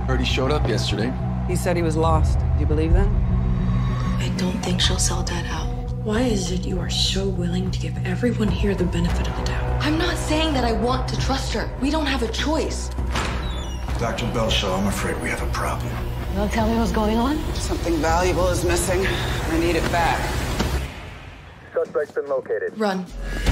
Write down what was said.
Heard he showed up yesterday. He said he was lost. Do you believe that? I don't think she'll sell Dad out. Why is it you are so willing to give everyone here the benefit of the doubt? I'm not saying that I want to trust her. We don't have a choice. Dr. Belshaw, I'm afraid we have a problem. You want to tell me what's going on? Something valuable is missing. I need it back. Suspect's been located. Run.